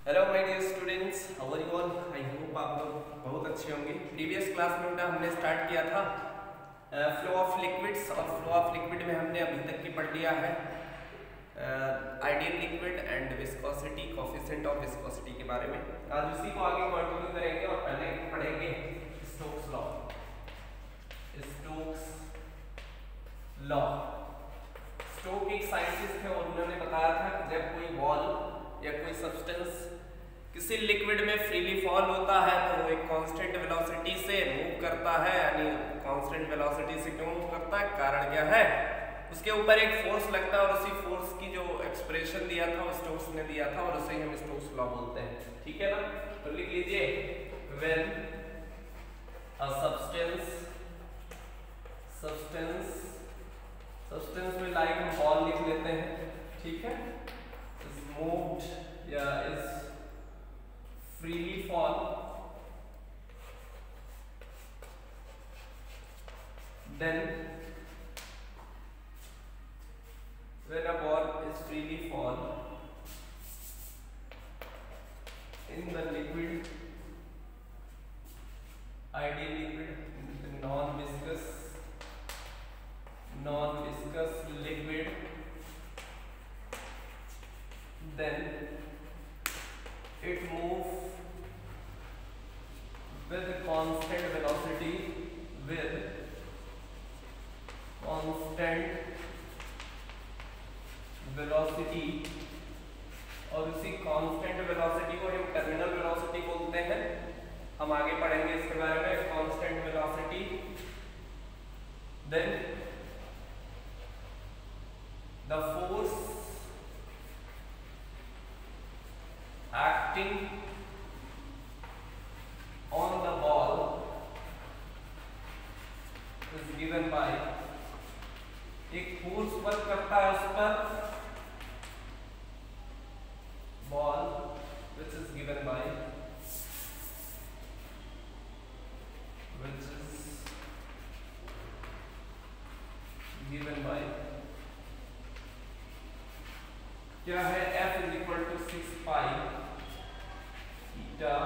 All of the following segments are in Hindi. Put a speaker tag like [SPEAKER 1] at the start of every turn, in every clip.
[SPEAKER 1] Hello my dear students, how are you all. I hope आप लोग बहुत अच्छे होंगे। प्रीवियस क्लास में हमने स्टार्ट किया था फ्लो ऑफ लिक्विड्स, और फ्लो ऑफ लिक्विड में हमने अभी तक की पढ़ लिया है ideal liquid and viscosity, coefficient of viscosity के बारे में। आज उसी को आगे कंटिन्यू करेंगे और पहले पढ़ेंगे Stokes law. Stokes law, Stoke एक साइंटिस्ट थे और उन्होंने बताया था कि जब कोई बॉल या कोई सब्सटेंस किसी लिक्विड में फ्रीली फॉल होता है तो वो एक कांस्टेंट वेलोसिटी से मूव करता है। यानी कांस्टेंट वेलोसिटी से क्यों मूव करता है, कारण क्या है, उसके ऊपर एक फोर्स लगता है और उसी फोर्स की जो एक्सप्रेशन दिया था वो स्टोक्स ने दिया था और उसे ही हम स्टोक्स लॉ बोलते हैं। ठीक है ना, तो लिख लीजिए व्हेन अ सब्सटेंस में लाइक हम बॉल लिख लेते हैं, ठीक है, इज मूव्ड या is freely fall, then when a ball is freely fall in the liquid, ideal liquid, the non-viscous liquid, then it moves with constant velocity, और उसी कांस्टेंट वेलोसिटी को हम टर्मिनल वेलोसिटी बोलते हैं। हम आगे पढ़ेंगे इसके बारे में। Constant velocity, then the force acting on the ball is given by, एक फोर्स वर्क करता है उस पर ball, which is given by क्या है, F is equal to 6 pi theta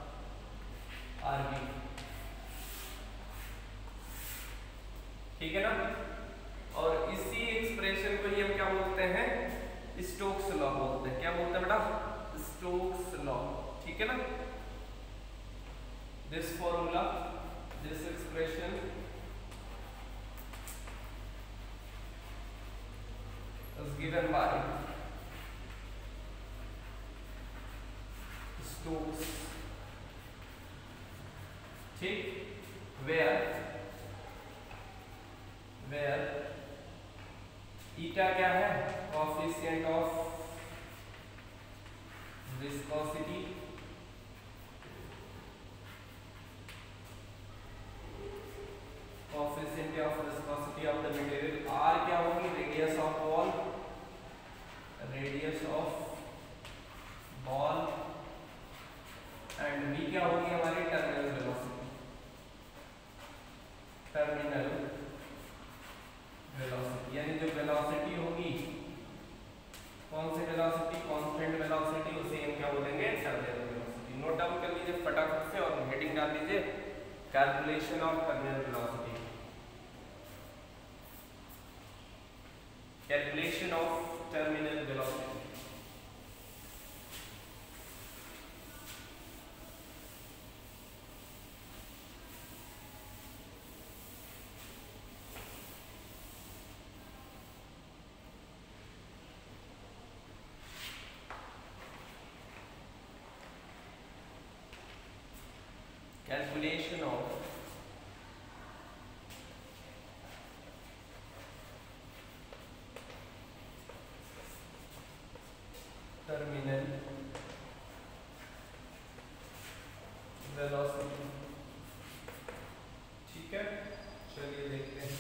[SPEAKER 1] RB। ठीक है ना, और इसी एक्सप्रेशन को ही हम क्या बोलते हैं, स्टोक्स लॉ बोलते हैं। क्या बोलते हैं बेटा, स्टोक्स लॉ। ठीक है ना, this formula, this expression is given by Stokes, ठीक, where eta क्या है, coefficient of viscosity, coefficient of viscosity of the material, r क्या होगी, radius of ball, and v क्या होगी हमारी टर्मिनल वेलोसिटी, यानी जो वेलोसिटी होगी, कौन सी वेलोसिटी, कांस्टेंट वेलोसिटी, उसे हम क्या बोलेंगे, टर्मिनल वेलोसिटी। नोट डाउन कर लीजिए फटाफट से और हेडिंग डाल लीजिए calculation of terminal velocity, calculation of terminal velocity. Calculation of terminal velocity। ठीक है, चलिए देखते हैं।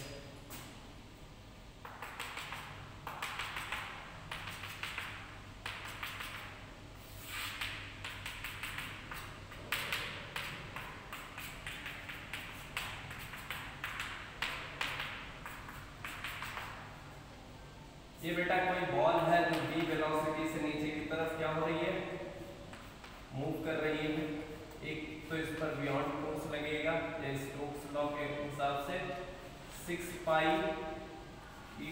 [SPEAKER 1] ये बेटा कोई बॉल है जो v वेलोसिटी से नीचे की तरफ क्या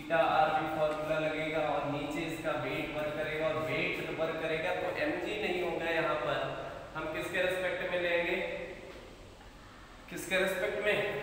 [SPEAKER 1] ईटा आर भी फॉर्मूला लगेगा और नीचे इसका वेट वर्क करेगा और वेट वर्क करेगा तो mg नहीं होगा यहाँ पर। हम किसके रेस्पेक्ट में लेंगे, किसके रेस्पेक्ट में,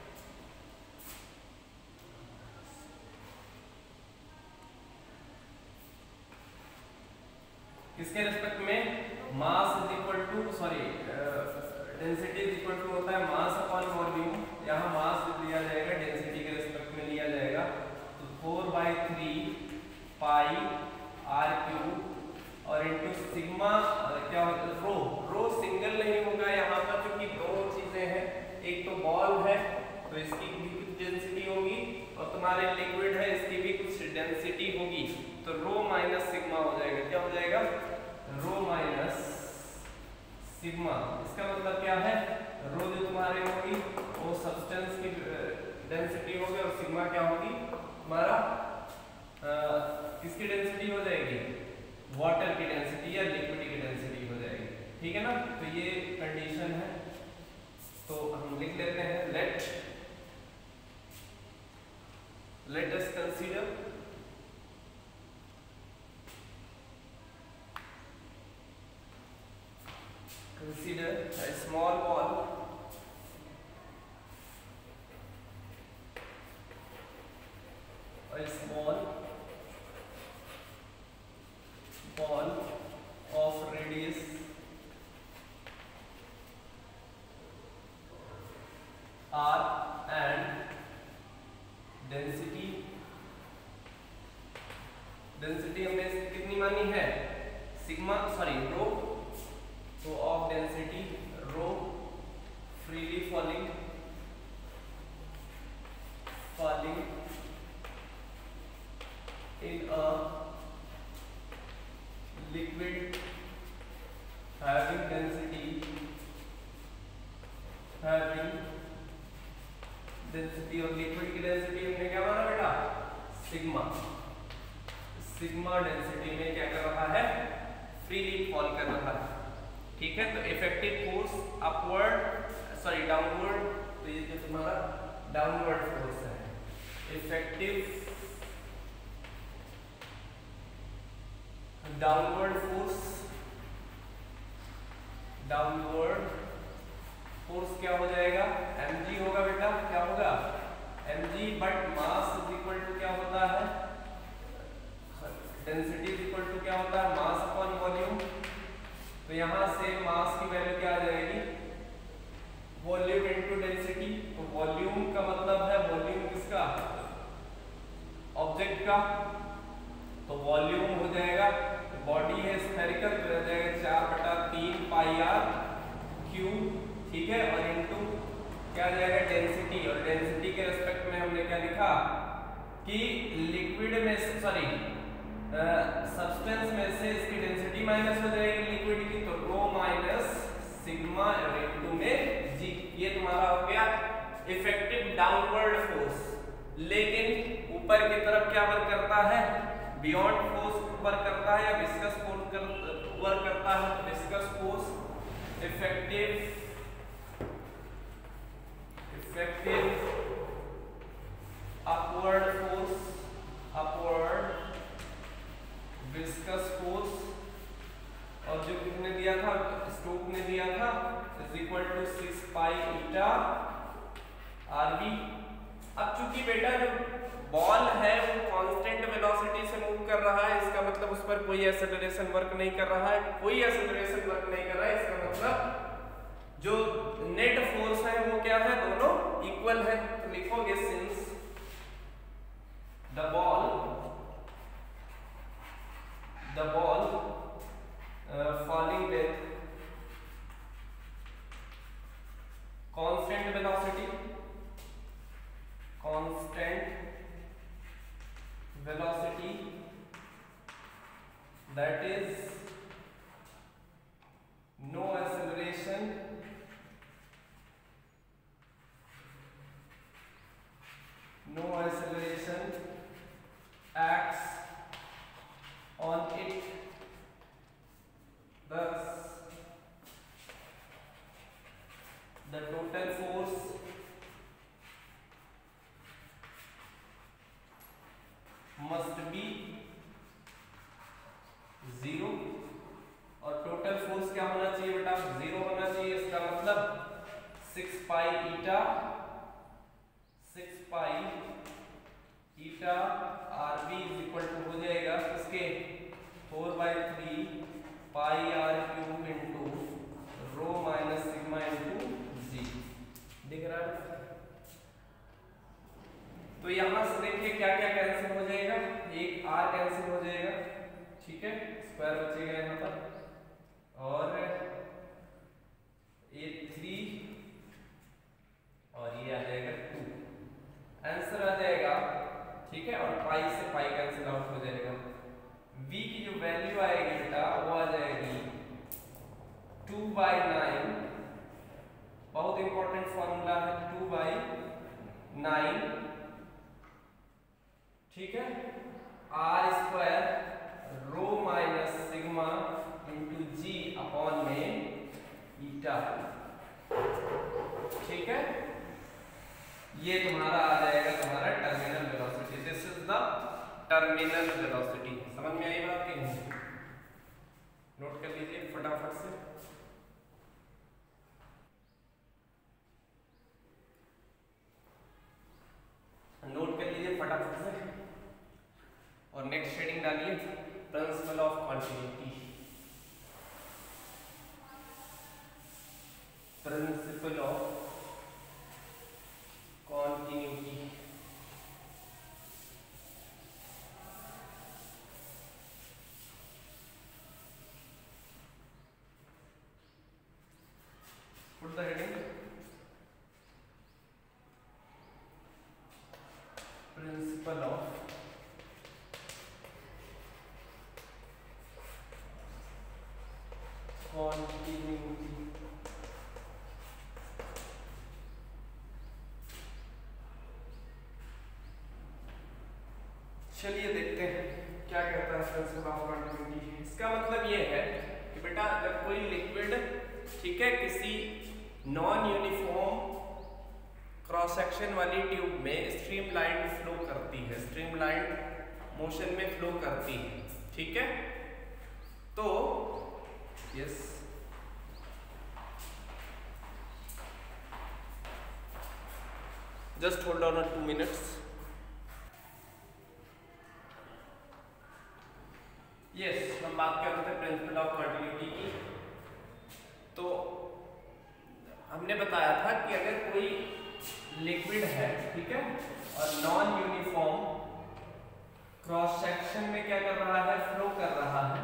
[SPEAKER 1] किसके रेस्पेक्ट में, mass is equal to sorry density is equal to होता है मास अपॉन वॉल्यूम। यहाँ मास लिया जाएगा, डेंसिटी के रेस्पेक्ट में लिया जाएगा। तो 4/3 पाई आर क्यूब और इनटू सिग्मा क्या होता है, रो। रो सिंगल नहीं होगा यहाँ पर क्योंकि दो चीजें हैं, एक तो बॉल है तो इसकी भी कुछ डेंसिटी होगी और तुम्हारे लिक्विड है इसकी भी कुछ डेंसिटी होगी। तो रो माइनस सिग्मा हो जाएगा, क्या हो जाएगा, रो माइनस सिग्मा। इसका मतलब क्या है, रो जो तुम्हारे होगी वो सब्सटेंस की डेंसिटी होगी और सिग्मा क्या होगी तुम्हारा किसकी डेंसिटी हो जाएगी, वाटर की डेंसिटी या लिक्विड की डेंसिटी हो जाएगी। ठीक है ना, तो ये कंडीशन है। तो हम लिख लेते हैं let us consider a small ball of radius r and density हमने कितनी मानी है, सिग्मा सॉरी रो। तो of density rho freely falling in a liquid having density और लिक्विड की डेंसिटी हमने क्या माना बेटा, सिग्मा डेंसिटी में क्या कर रहा है, फ्रीली फॉल कर रहा है। ठीक है, तो इफेक्टिव फोर्स डाउनवर्ड, तो ये जो तुम्हारा डाउनवर्ड फोर्स है, इफेक्टिव डाउनवर्ड फोर्स क्या हो जाएगा, mg होगा बेटा, क्या होगा mg, but mass is equal to क्या होता है, डेंसिटी इज इक्वल टू क्या होता है, मास अपॉन वॉल्यूम। तो यहां से मास की वैल्यू क्या आ जाएगी, वॉल्यूम इनटू डेंसिटी। तो वॉल्यूम का मतलब है वॉल्यूम किसका, ऑब्जेक्ट का, तो वॉल्यूम हो जाएगा, बॉडी है स्फेरिकल तो रह जाएगा 4/3 पाई आर क्यूब। ठीक है, और इनटू क्या आ जाएगा डेंसिटी, और डेंसिटी के रेस्पेक्ट में हमने क्या लिखा कि लिक्विड में सॉरी सब्सटेंस में से इसकी डेंसिटी माइनस हो जाएगी लिक्विड की, तो रो माइनस सिग्मा और इनटू में जी। ये तुम्हारा हो गया इफेक्टिव डाउनवर्ड फोर्स। लेकिन ऊपर की तरफ क्या वर्क करता है, बियॉन्ड फोर्स वर्क करता है या विस्कस फोर्स वर्क करता है, तो viscous force effective upward viscous force, और जो किसने दिया था, स्टोक ने दिया था, is equal to 6 pi eta r b. अब चूंकि बेटा जो बॉल है वो कांस्टेंट वेलोसिटी से मूव कर रहा है, इसका मतलब उस पर कोई एक्सेलरेशन वर्क नहीं कर रहा है, कोई एक्सेलरेशन वर्क नहीं कर रहा है, इसका मतलब जो नेट फोर्स है वो क्या है, दोनों इक्वल है। तो लिखोगे since the ball falling with constant velocity that is no acceleration acts on it, thus the total force 0 और टोटल फोर्स क्या होना चाहिए बेटा 0 होना चाहिए। इसका मतलब 6 pi eta r b is equal to हो जाएगा इसके 4/3 pi r cube into rho minus sigma into g. दिख रहा है? तो यहां से देखिए क्या क्या कैंसिल हो जाएगा, एक आर कैंसिल हो जाएगा, ठीक है, स्क्वायर बचेगा यहाँ पर, और ये 3 और ये आ जाएगा 2, आंसर आ जाएगा, ठीक है। और पाई से पाई कैंसिल आउट हो जाएगा। v की जो वैल्यू आएगी बेटा वो आ जाएगी 2/9, बहुत इंपॉर्टेंट फॉर्मूला है 2/9, ठीक है, r square rho minus sigma into g upon में ईटा, ठीक है। ये तुम्हारा आ जाएगा तुम्हारा terminal velocity. This is the terminal velocity. समझ में आई बात कि नहीं? नोट कर लीजिए फटाफट से। नोट कर लीजिए फटाफट से और नेक्स्ट शेडिंग डालिए, principle of continuity. Principle of continuity, put the heading principle of continuity। चलिए देखते हैं क्या कहता है प्रिंसिपल ऑफ कॉन्टिन्यूटी। इसका मतलब ये है कि बेटा जब कोई लिक्विड, ठीक है, किसी नॉन यूनिफॉर्म क्रॉस सेक्शन वाली ट्यूब में स्ट्रीमलाइन फ्लो करती है, स्ट्रीमलाइन मोशन में फ्लो करती है, ठीक है, तो yes just hold on 2 minutes. Yes, हम बात कर रहे थे प्रिंसिपल ऑफ कॉन्टिन्यूटी की। तो हमने बताया था कि अगर कोई लिक्विड है, ठीक है, और नॉन यूनिफॉर्म क्रॉस सेक्शन में क्या कर रहा है, फ्लो कर रहा है,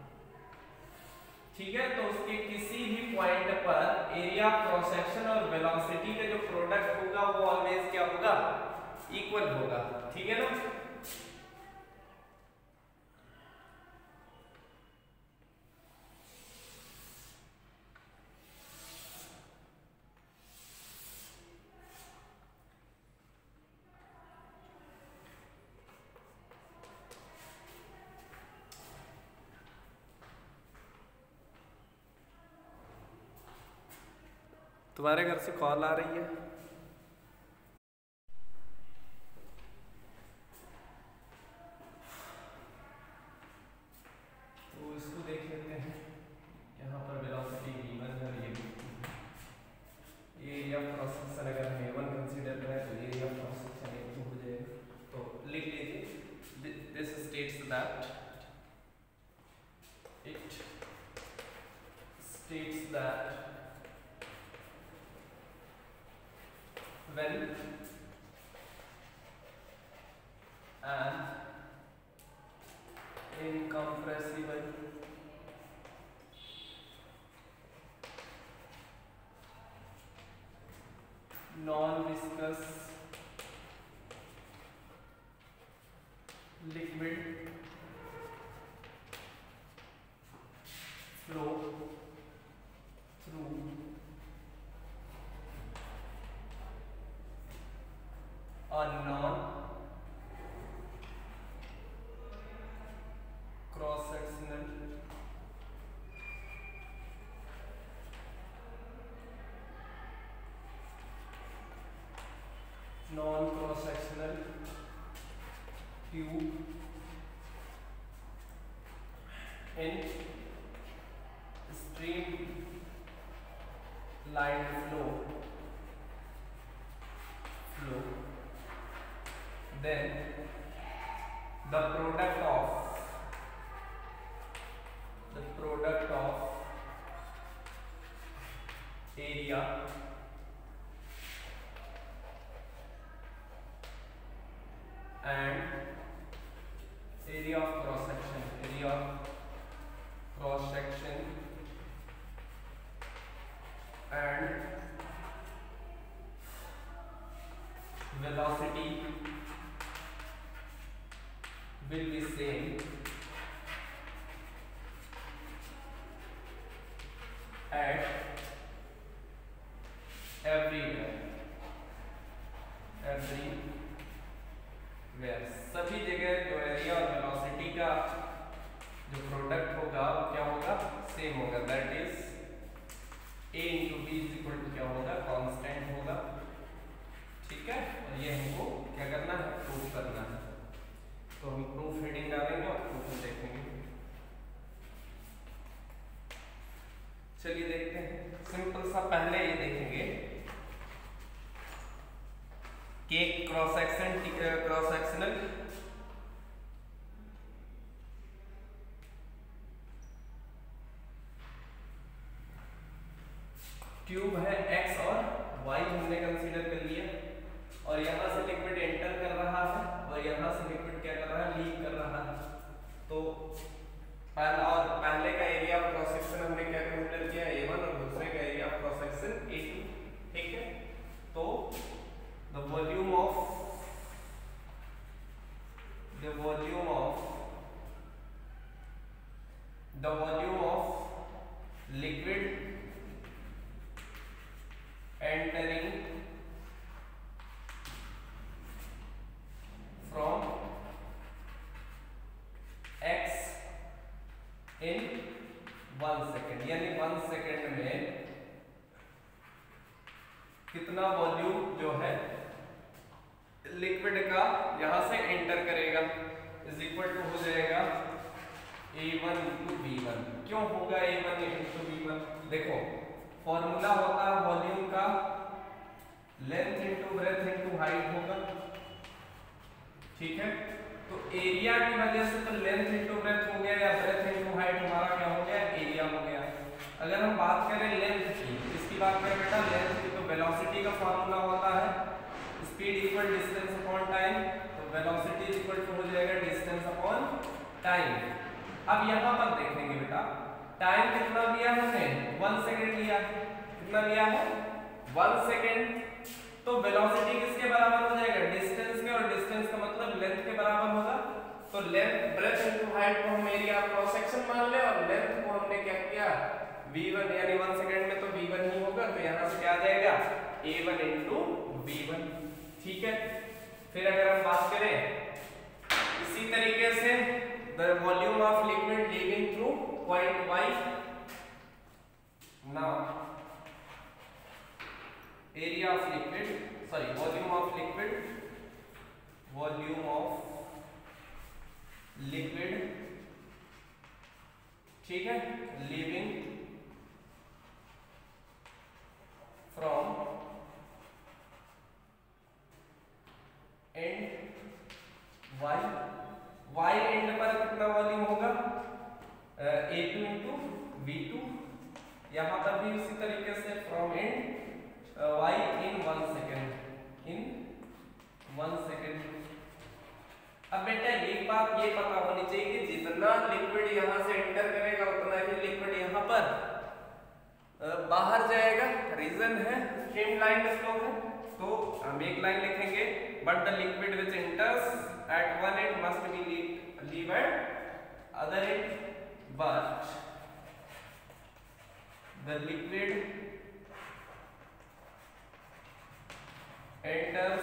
[SPEAKER 1] ठीक है, तो उसके किसी भी पॉइंट पर एरिया क्रॉस सेक्शन और वेलोसिटी का जो प्रोडक्ट होगा वो ऑलवेज क्या होगा, इक्वल होगा, ठीक है ना। तुम्हारे घर से कॉल आ रही है? तो इसको देख लेते हैं। यहाँ पर वेलोसिटी v1 है, ये एरिया ऑफ क्रॉस सेक्शन अगर हम a1 कंसीडर करें तो area of cross section a2 हो जाएगा। तो लिख लीजिए, this states that it states that when an incompressible non-viscous liquid flow through a non-cross-sectional tube in streamlined flow, then the product of area and area of cross section and velocity will be same at everywhere सभी जगह जो एरिया और वेलोसिटी का जो प्रोडक्ट होगा वो क्या होगा, सेम होगा। That is a into b is equal to क्या होगा, कांस्टेंट होगा। ठीक है, और ये हमको क्या करना है, प्रूफ करना है। तो हम प्रूफ हेडिंग डालेंगे और प्रूफ में देखेंगे। चलिए देखते हैं। सिंपल सा पहले ये देखेंगे कि क्रॉस सेक्शनल ट्यूब है x और y हमने कंसीडर कर लिया, और यहां से लिक्विड एंटर कर रहा है और यहां से लिक्विड क्या कर रहा है, लीक कर रहा है। तो पहले का एरिया ऑफ क्रॉस सेक्शन हमने क्या कंसीडर किया, a1, और दूसरे का area of cross section a2। ठीक है, तो the volume of liquid entering from x in 1 second, यानी 1 सेकेंड में कितना वॉल्यूम जो है लिक्विड का यहां से एंटर करेगा, इज इक्वल टू हो जाएगा a1 इंटू b1। क्यों होगा a1 इंटू b1, देखो फॉर्मूला होता है वॉल्यूम का length into breadth into height होगा। ठीक है, तो एरिया की वजह से तो लेंथ इंटू ब्रेथ हो गया या ब्रेथ इंटू हाइट हमारा क्या हो गया, एरिया हो गया। अगर हम बात करें लेंथ की, इसकी बात करें बेटा लेंथ की, तो वेलोसिटी का फॉर्मूला होता है speed equal distance upon time. तो वेलोसिटी इक्वल टू हो जाएगा डिस्टेंस अपॉन टाइम। अब यहां पर देखेंगे बेटा टाइम कितना लिया हमने, 1 सेकेंड लिया। कितना लिया है, 1 सेकेंड। तो वेलोसिटी किसके बराबर हो जाएगा, डिस्टेंस के, और डिस्टेंस का मतलब लेंथ के बराबर होगा। तो लेंथ ब्रेथ इनटू हाइट को हम एरिया ऑफ क्रॉस सेक्शन मान ले, और लेंथ को हमने क्या किया, v1, यानी 1 सेकेंड में तो v1 ही होगा। तो यहां से क्या आ जाएगा, a1 इंटू v1। ठीक है, फिर अगर हम बात करें इसी तरीके से the volume of liquid leaving through point y, now area of liquid, sorry volume of liquid ठीक है, leaving from end y end पर कितना वॉल्यूम होगा, a2 इंटू v2। यहां पर भी उसी तरीके से from end y in 1 second. अब बेटा एक बात ये पता होनी चाहिए कि जितना लिक्विड यहां से एंटर करेगा उतना ही लिक्विड यहां पर बाहर जाएगा। रीजन है स्ट्रीमलाइंड फ्लो है। तो हम एक लाइन लिखेंगे, but the liquid which enters at one end must be leave at other end, but the liquid enters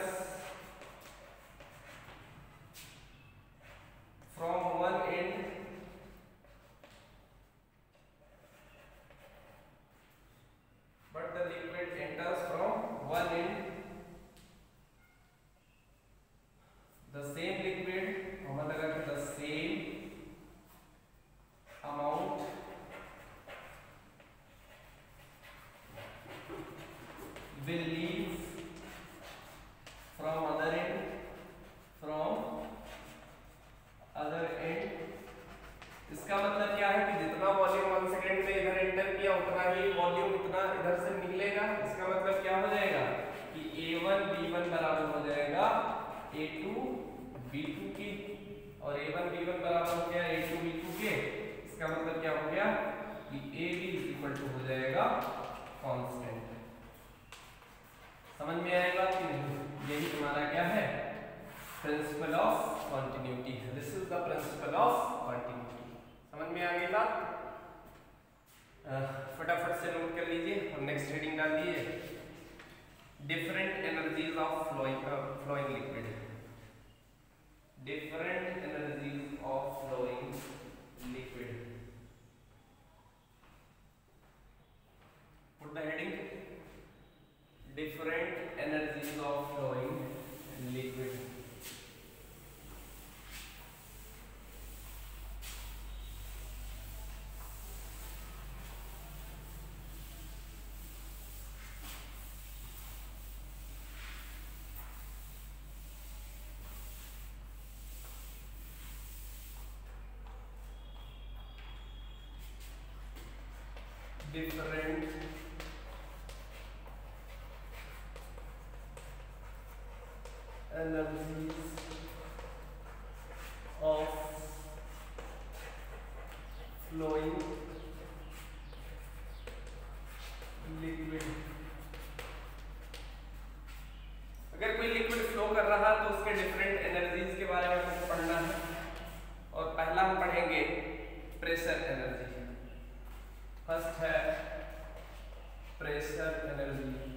[SPEAKER 1] from one end but the liquid enters from one end, the same liquid, the same amount will leave from other end, इसका मतलब क्या है कि जितना वॉल्यूम 1 सेकंड में इधर एंटर किया उतना ही वॉल्यूम इतना इधर से निकलेगा। इसका मतलब क्या हो जाएगा कि A1 B1 बराबर हो जाएगा A2 B2 के, और A1 B1 बराबर हो गया A2 B2 के। इसका मतलब क्या हो गया कि AB इक्वल टू हो जाएगा कांस्टेंट। समझ में आएगा कि नहीं? यही तुम्हारा क्या है, principle of continuity. This is the principle of continuity. समझ में आ गई बात? फटाफट से नोट कर लीजिए और नेक्स्ट हेडिंग डाल दीजिए, different energies of flowing liquid. Different energies of flowing liquid. Put the heading different energies of flowing liquid. Different energies of flowing liquid। अगर कोई लिक्विड फ्लो कर रहा है तो उसके डिफरेंट एनर्जीज के बारे में हमको पढ़ना है। और पहला हम पढ़ेंगे प्रेशर एनर्जी। फर्स्ट है pressure energy.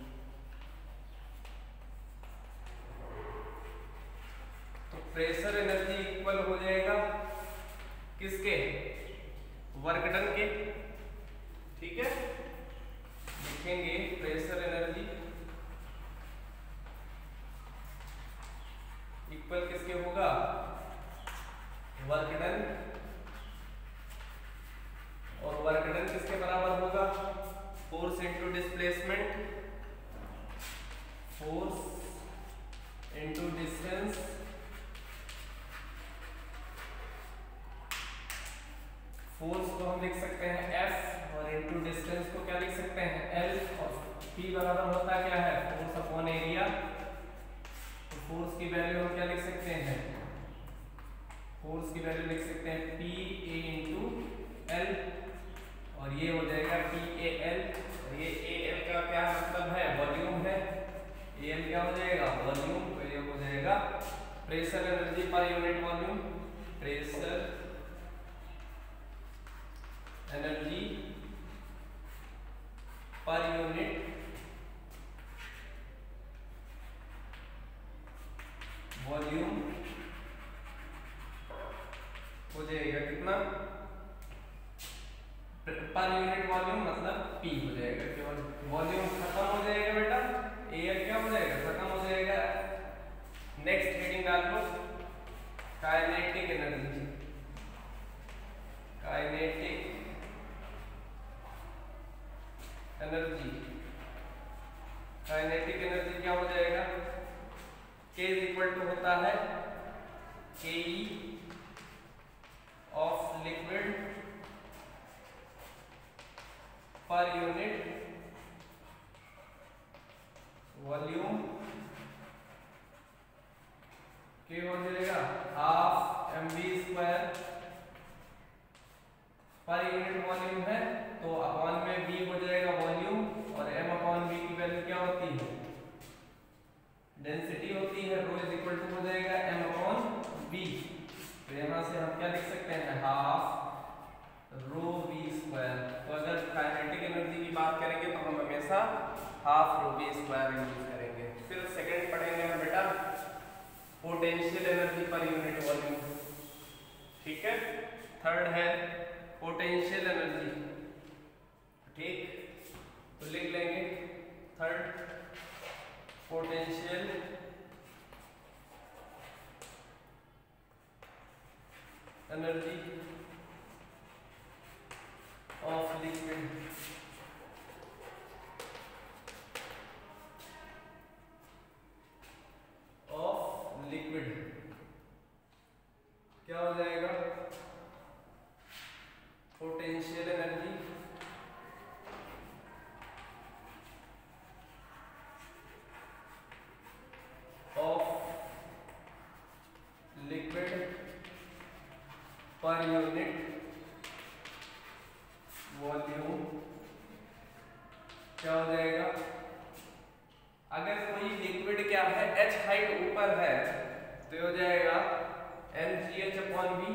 [SPEAKER 1] Pressure energy equal हो जाएगा किसके, वर्क डन के। ठीक है, लिखेंगे प्रेशर एनर्जी इक्वल किसके होगा, वर्क डन। और वर्क डन किसके बराबर होगा, force into displacement, force into distance. Force को हम लिख सकते हैं F और इनटू डिस्टेंस को क्या लिख सकते हैं L। और P बराबर होता क्या है, फोर्स अपॉन एरिया। तो फोर्स की वैल्यू हम क्या लिख सकते हैं, फोर्स की वैल्यू लिख सकते हैं PA इनटू L, और ये हो जाएगा PAL। और ये AL का क्या मतलब है, वॉल्यूम है। AL क्या हो जाएगा, वॉल्यूम। तो ये हो जाएगा pressure energy per unit volume. Pressure energy per unit volume हो जाएगा कितना, पर यूनिट वॉल्यूम मतलब P हो जाएगा। केवल वॉल्यूम खत्म हो जाएगा बेटा, AL क्या हो जाएगा, खत्म हो जाएगा। नेक्स्ट हेडिंग डाल लो, kinetic energy. Kinetic energy, kinetic energy क्या हो जाएगा, K इक्वल टू होता है KE of liquid per unit volume. K हो जाएगा हाफ mv² पर यूनिट वॉल्यूम है, तो अपॉन में V हो जाएगा वॉल्यूम, और m अपॉन V की वैल्यू क्या होती है, डेंसिटी होती है। रो इज इक्वल टू हो जाएगा m अपॉन V। तो यहाँ से हम क्या लिख सकते हैं, हाफ रो V²। तो अगर काइनेटिक एनर्जी की बात करेंगे तो हम हमेशा हाफ रो V² यूज करेंगे। फिर सेकंड पढ़ेंगे हम बेटा potential energy per unit volume. ठीक है, थर्ड है पोटेंशियल एनर्जी। ठीक, तो लिख लेंगे third potential energy of liquid. Volume क्या हो जाएगा, अगर कोई लिक्विड क्या है h हाइट ऊपर है तो हो जाएगा mgh upon v,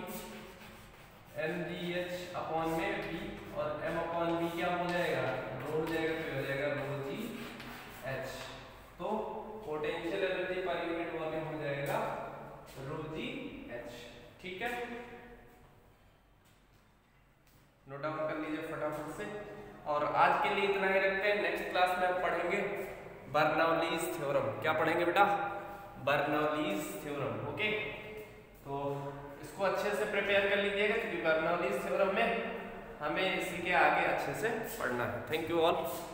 [SPEAKER 1] mgh upon में v और m अपॉन v क्या हो जाएगा, रो हो जाएगा, तो हो जाएगा रो जी h। तो potential energy per unit volume हो जाएगा रो जी h। ठीक है, नोट डाउन कर लीजिए फटाफट से। और आज के लिए इतना ही रखते हैं, नेक्स्ट क्लास में हम पढ़ेंगे बर्नौलीज थ्योरम। क्या पढ़ेंगे बेटा, बर्नौलीज थ्योरम। ओके, तो इसको अच्छे से प्रिपेयर कर लीजिएगा क्योंकि बर्नौलीज थ्योरम में हमें इसी के आगे अच्छे से पढ़ना है। Thank you all.